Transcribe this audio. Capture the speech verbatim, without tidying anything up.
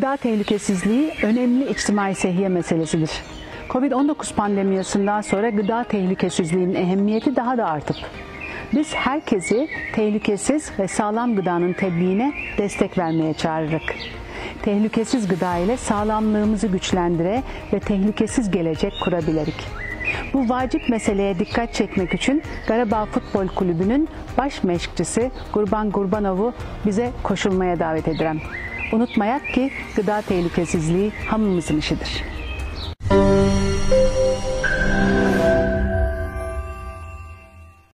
Gıda tehlikesizliği önemli içtimai sehiye meselesidir. Covid on dokuz pandemiyasından sonra gıda tehlikesizliğinin ehemmiyeti daha da artıp biz herkesi tehlikesiz ve sağlam gıdanın tebliğine destek vermeye çağırırız. Tehlikesiz gıda ile sağlamlığımızı güçlendire ve tehlikesiz gelecek kurabilirik. Bu vacip meseleye dikkat çekmek için Qarabağ Futbol Kulübü'nün baş meşqçisi Qurban Qurbanov'u bize koşulmaya davet ederim. Unutmayak ki gıda tehlikesizliği hamımızın işidir.